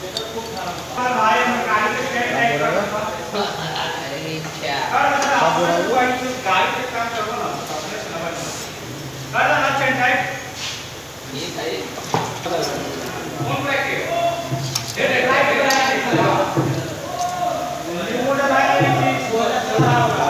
भाई हम गाड़ी के स्टैंड टाइप कर अरे क्या गाड़ी के काम करो ना अपने से नंबर कर ना स्टैंड टाइप ये भाई कौन ब्रेक है ये लाइट है वो लाइट है